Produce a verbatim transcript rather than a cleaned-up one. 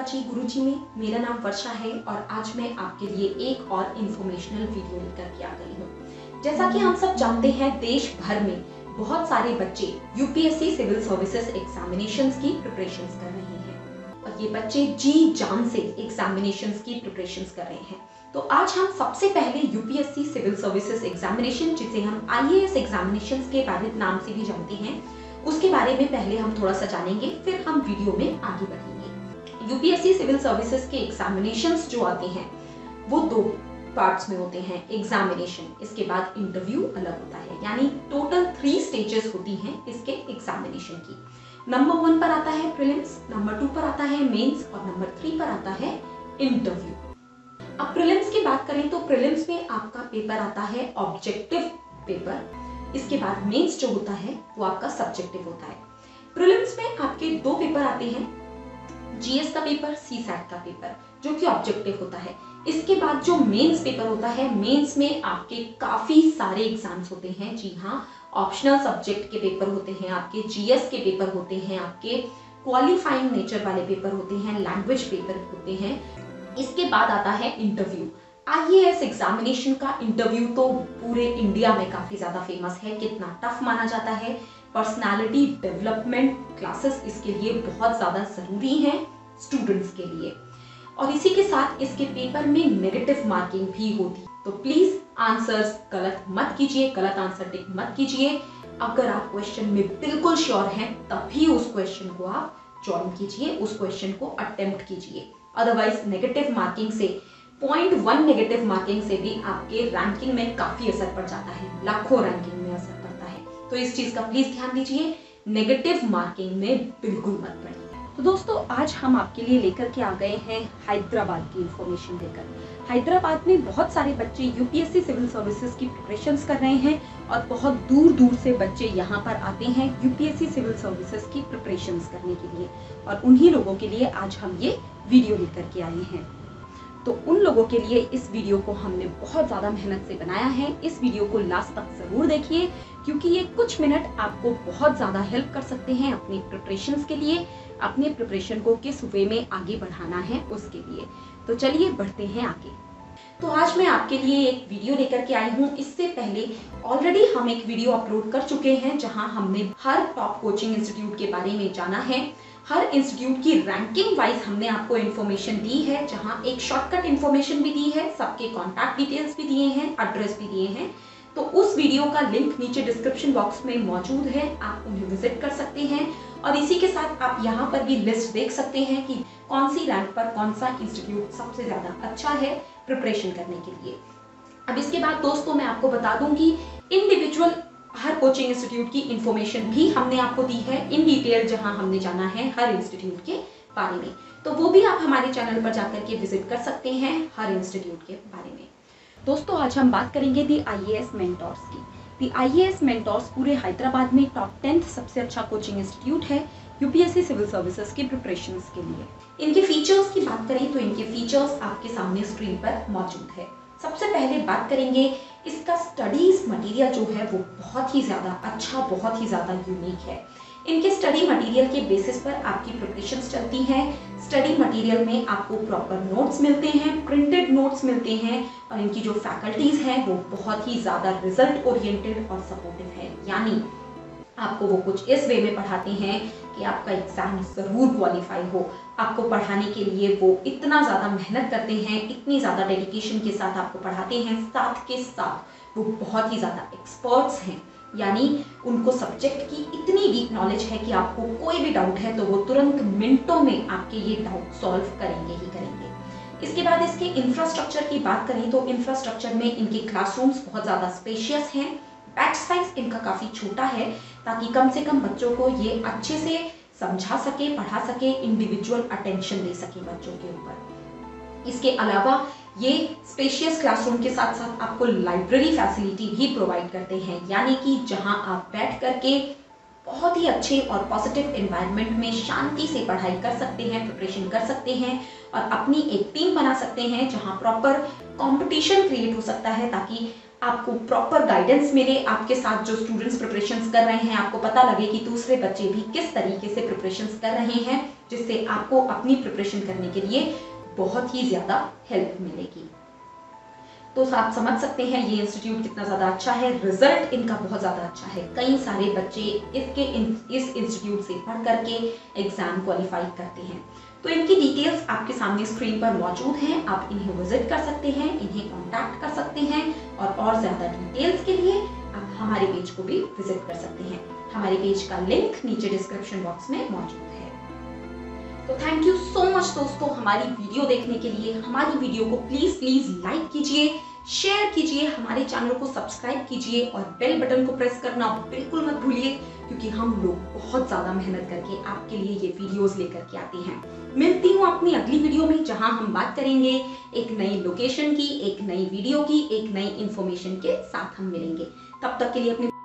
जी गुरुजी में। मेरा नाम वर्षा है और आज मैं आपके लिए एक और इन्फॉर्मेशनल वीडियो लेकर के आ गई हूँ। जैसा कि हम सब जानते हैं, देश भर में बहुत सारे बच्चे यूपीएससी सिविल सर्विसेज एग्जामिनेशंस की प्रिपरेशंस कर रहे हैं और ये बच्चे जी जान से एग्जामिनेशंस की प्रिपरेशंस कर रहे हैं। तो आज हम सबसे पहले यूपीएससी सिविल सर्विसेज एग्जामिनेशन, जिसे हम आईएएस एग्जामिनेशंस के बारे नाम से भी जानते हैं, उसके बारे में पहले हम थोड़ा सा जानेंगे, फिर हम वीडियो में आगे बढ़ेंगे। यूपीएससी सिविल सर्विसेज के एग्जामिनेशंस जो आते हैं वो दो पार्ट्स में होते हैं। एग्जामिनेशन, इसके बाद इंटरव्यू अलग होता है, यानी टोटल थ्री स्टेजेस होती हैं इसके एग्जामिनेशन की। नंबर वन पर आता है प्रीलिम्स, नंबर टू पर आता है मेंस और नंबर थ्री पर आता है इंटरव्यू। अब प्रीलिम्स की बात करें तो प्रीलिम्स में आपका पेपर आता है ऑब्जेक्टिव पेपर, इसके बाद मेंस जो होता है वो आपका सब्जेक्टिव होता है। प्रीलिम्स में आपके दो पेपर आते हैं, जीएस का पेपर, सीसैट का पेपर, जो कि ऑब्जेक्टिव होता है। इसके बाद जो मेंस पेपर होता है, मेंस में आपके काफी सारे एग्जाम्स होते हैं। जी हाँ, ऑप्शनल सब्जेक्ट के पेपर होते हैं, आपके जीएस के पेपर होते हैं, आपके क्वालिफाइंग नेचर वाले पेपर होते हैं, लैंग्वेज पेपर होते हैं। इसके बाद आता है इंटरव्यू। आईएएस एग्जामिनेशन का इंटरव्यू तो पूरे इंडिया में काफी ज्यादा फेमस है। कितना टफ माना जाता है। पर्सनालिटी डेवलपमेंट क्लासेस इसके लिए बहुत ज्यादा जरूरी हैं स्टूडेंट्स के लिए, और इसी के साथ इसके पेपर में नेगेटिव मार्किंग भी होती है। तो प्लीज आंसर्स गलत मत कीजिए, गलत आंसर टिक मत कीजिए। अगर आप क्वेश्चन में बिल्कुल श्योर हैं तभी उस क्वेश्चन को आप ज्वाइन कीजिए, उस क्वेश्चन को अटेम्प्ट कीजिए। अदरवाइज नेगेटिव मार्किंग से पॉइंट वन नेगेटिव मार्किंग से भी आपके रैंकिंग में काफी असर पड़ जाता है, लाखों रैंकिंग में असर पड़ता है। तो इस चीज का प्लीज ध्यान दीजिए, नेगेटिव मार्किंग में बिल्कुल मत पड़िए। तो दोस्तों, आज हम आपके लिए लेकर के आ गए हैं हैदराबाद की इंफॉर्मेशन देकर। हैदराबाद में बहुत सारे बच्चे यूपीएससी सिविल सर्विसेज की प्रिपरेशंस कर रहे हैं और बहुत दूर दूर से बच्चे यहाँ पर आते हैं यूपीएससी सिविल सर्विसेज की प्रिपरेशंस करने के लिए, और उन्हीं लोगों के लिए आज हम ये वीडियो लेकर के आए हैं। तो उन लोगों के लिए इस वीडियो को हमने बहुत ज़्यादा मेहनत से बनाया है। इस वीडियो को लास्ट तक ज़रूर देखिए, क्योंकि ये कुछ मिनट आपको बहुत ज़्यादा हेल्प कर सकते हैं अपनी प्रिपरेशंस के लिए, अपने प्रिपरेशन को किस वे में आगे बढ़ाना है उसके लिए। तो चलिए बढ़ते हैं आगे। तो आज मैं आपके लिए एक वीडियो लेकर के आई हूँ। इससे पहले ऑलरेडी हम एक वीडियो अपलोड कर चुके हैं जहाँ हमने हर टॉप कोचिंग इंस्टीट्यूट के बारे में जाना है। हर इंस्टीट्यूट की रैंकिंग वाइज हमने आपको इन्फॉर्मेशन दी है, जहां एक शॉर्टकट इन्फॉर्मेशन भी दी है, सबके कॉन्टैक्ट डिटेल्स भी दिए हैं, एड्रेस भी दिए हैं। तो उस वीडियो का लिंक नीचे डिस्क्रिप्शन बॉक्स में मौजूद है, आप उन्हें विजिट कर सकते हैं। और इसी के साथ आप यहाँ पर भी लिस्ट देख सकते हैं कि कौन सी रैंक पर कौन सा इंस्टीट्यूट सबसे ज्यादा अच्छा है प्रिपरेशन करने के लिए। अब इसके बाद दोस्तों मैं आपको बता दूं कि इंडिविजुअल हर कोचिंग इंस्टीट्यूट की इंफॉर्मेशन भी हमने आपको दी है इन डिटेल, जहां हमने जाना है हर इंस्टीट्यूट के बारे में। तो वो भी आप हमारे चैनल पर जाकर के विजिट कर सकते हैं हर इंस्टीट्यूट के बारे में। दोस्तों, आज हम बात करेंगे दी आईएएस मेंटोर्स की। दी आईएएस मेंटोर्स पूरे हैदराबाद में टॉप टेंथ सबसे अच्छा कोचिंग इंस्टीट्यूट है यूपीएससी सिविल सर्विसेज की प्रिपरेशंस के लिए। इनके फीचर्स की बात करें तो इनके फीचर्स आपके सामने स्क्रीन पर मौजूद है। सबसे पहले बात करेंगे इसका स्टडीज मटेरियल जो है वो बहुत ही ज़्यादा अच्छा, बहुत ही ज़्यादा यूनिक है। इनके स्टडी मटेरियल के बेसिस पर आपकी प्रिपरेशंस चलती हैं। स्टडी मटेरियल में आपको प्रॉपर नोट्स मिलते हैं, प्रिंटेड नोट्स मिलते हैं, और इनकी जो फैकल्टीज हैं वो बहुत ही ज़्यादा रिजल्ट ओरिएंटेड और सपोर्टिव है। यानी आपको वो कुछ इस वे में पढ़ाते हैं कि आपका एग्जाम ज़रूर क्वालिफाई हो। आपको पढ़ाने के लिए वो इतना ज़्यादा मेहनत करते हैं, इतनी ज़्यादा डेडिकेशन के साथ आपको पढ़ाते हैं। साथ के साथ वो बहुत ही ज़्यादा एक्सपर्ट्स हैं, यानी उनको सब्जेक्ट की इतनी डीप नॉलेज है कि आपको कोई भी डाउट है तो वो तुरंत मिनटों में आपके ये डाउट सॉल्व करेंगे ही करेंगे। इसके बाद इसके इंफ्रास्ट्रक्चर की बात करें तो इंफ्रास्ट्रक्चर में इनके क्लासरूम्स बहुत ज़्यादा स्पेशियस हैं। बैच साइज इनका काफ़ी छोटा है, ताकि कम से कम बच्चों को ये अच्छे से समझा सके, पढ़ा सके, इंडिविजुअल अटेंशन दे सके बच्चों के ऊपर। इसके अलावा ये स्पेशियस क्लासरूम के साथ साथ आपको लाइब्रेरी फैसिलिटी भी प्रोवाइड करते हैं, यानी कि जहां आप बैठ करके बहुत ही अच्छे और पॉजिटिव एनवायरनमेंट में शांति से पढ़ाई कर सकते हैं, प्रिपरेशन कर सकते हैं और अपनी एक टीम बना सकते हैं, जहां प्रॉपर कंपटीशन क्रिएट हो सकता है, ताकि आपको प्रॉपर गाइडेंस मिले। आपके साथ जो स्टूडेंट्स प्रिपरेशंस कर रहे हैं, आपको पता लगे कि दूसरे बच्चे भी किस तरीके से प्रिपरेशंस कर रहे हैं, जिससे आपको अपनी प्रिपरेशन करने के लिए बहुत ही ज़्यादा हेल्प मिलेगी। तो आप समझ सकते हैं ये इंस्टीट्यूट कितना ज़्यादा अच्छा है, रिजल्ट इनका बहुत ज़्यादा अच्छा है। कई सारे बच्चे इसके इन, इस इंस्टीट्यूट से पढ़ करके एग्ज़ाम क्वालिफाई करते हैं। तो इनकी डिटेल्स आपके सामने स्क्रीन पर मौजूद हैं, आप इन्हें विजिट कर सकते हैं, इन्हें कॉन्टैक्ट कर सकते हैं और और ज़्यादा डिटेल्स के लिए आप हमारे पेज को भी विजिट कर सकते हैं। हमारे पेज का लिंक नीचे डिस्क्रिप्शन बॉक्स में मौजूद है। तो थैंक यू सो मच दोस्तों हमारी वीडियो देखने के लिए। हमारी वीडियो को प्लीज प्लीज लाइक कीजिए, शेयर कीजिए, हमारे चैनल को सब्सक्राइब कीजिए और बेल बटन को प्रेस करना बिल्कुल मत भूलिए, क्योंकि हम लोग बहुत ज्यादा मेहनत करके आपके लिए ये वीडियोस लेकर के आते हैं। मिलती हूँ अपनी अगली वीडियो में, जहां हम बात करेंगे एक नई लोकेशन की, एक नई वीडियो की, एक नई इंफॉर्मेशन के साथ हम मिलेंगे। तब तक के लिए अपनी